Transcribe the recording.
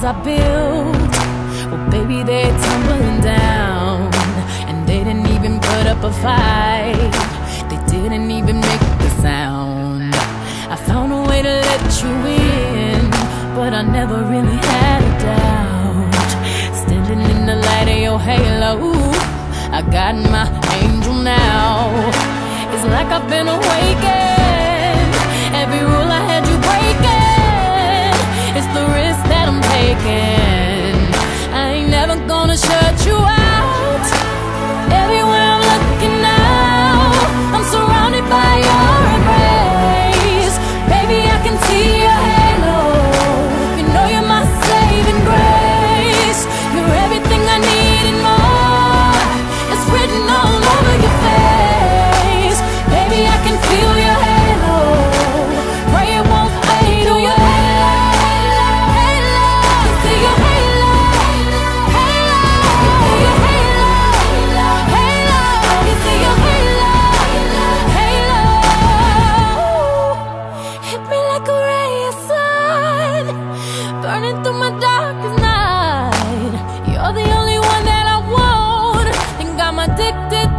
I built, well baby, they're tumbling down. And they didn't even put up a fight, they didn't even make a sound. I found a way to let you in, but I never really had a doubt. Standing in the light of your halo, I got my angel now. It's like I've been awakened. Every rule I had you breaking, it's the risk that I'm taking. I ain't never gonna shut you out. Everywhere I'm looking now, I'm surrounded by your embrace. Baby, I can see your halo. You know you're my saving grace. You're everything I need and more. It's written all over your face. Baby, I can feel your halo. Pray it won't fade away. See your halo, halo. See your halo, halo. You see your halo, halo. Hit me like a ray of sun, burning through my darkest night. You're the only one that I want, think I'm addicted